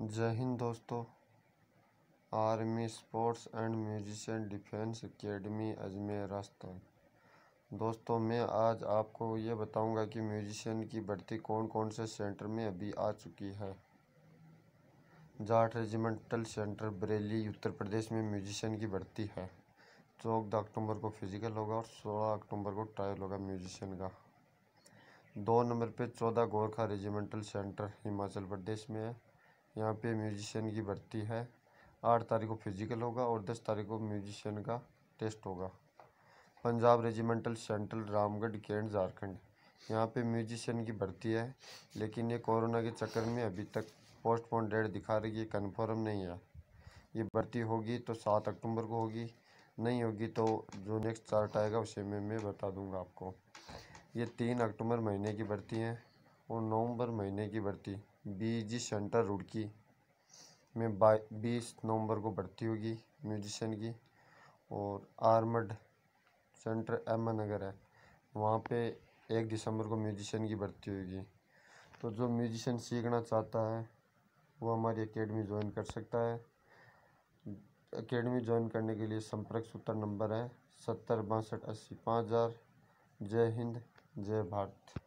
जय हिंद दोस्तों। Army sports and musician defence academy Ajmer Rajasthan. दोस्तों मैं आज आपको ये बताऊंगा कि म्यूजिशियन की भर्ती कौन कौन से सेंटर में अभी आ चुकी है। जाट रेजिमेंटल सेंटर बरेली उत्तर प्रदेश में म्यूजिशियन की भर्ती है। 14 अक्टूबर को फिजिकल होगा और 16 अक्टूबर को ट्रायल होगा म्यूजिशियन का। 2 नंबर पे 14 गोरखा रेजिमेंटल सेंटर हिमाचल प्रदेश में है। यहाँ पे म्यूजिशियन की भर्ती है। 8 तारीख को फिजिकल होगा और 10 तारीख को म्यूजिशियन का टेस्ट होगा। Punjab regimental central Ramgarh cantt Jharkhand, यहाँ पे म्यूजिशियन की भर्ती है, लेकिन ये कोरोना के चक्कर में अभी तक पोस्टपोन डेट दिखा रही है, कन्फर्म नहीं है। ये भर्ती होगी तो 7 अक्टूबर को होगी, नहीं होगी तो जो नेक्स्ट चार्ट आएगा उसे मैं बता दूंगा आपको। ये 3 अक्टूबर महीने की भर्ती है और नवंबर महीने की भर्ती बीजी सेंटर रुड़की में 20 नवंबर को भर्ती होगी म्यूजिशियन की। और आर्मड सेंटर अहमद नगर है, वहाँ पे 1 दिसंबर को म्यूजिशियन की भर्ती होगी। तो जो म्यूजिशियन सीखना चाहता है वो हमारी एकेडमी ज्वाइन कर सकता है। एकेडमी ज्वाइन करने के लिए संपर्क सूत्र नंबर है 70 62 80 5000। जय हिंद, जय भारत।